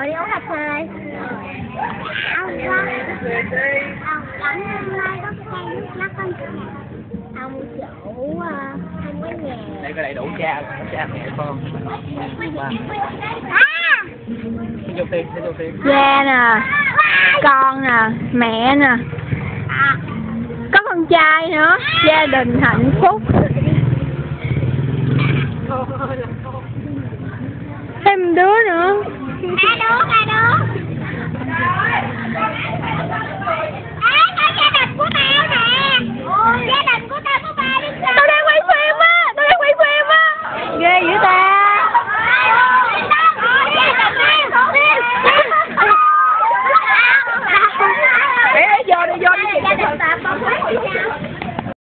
đi uống cà phê. Ông lắm hôm nay có cây nước mắt con ông chủ không có nhà. Đây có đầy đủ cha mẹ con. Vô tiền. Cha nè, con nè, mẹ nè, có con trai nữa, gia đình hạnh phúc.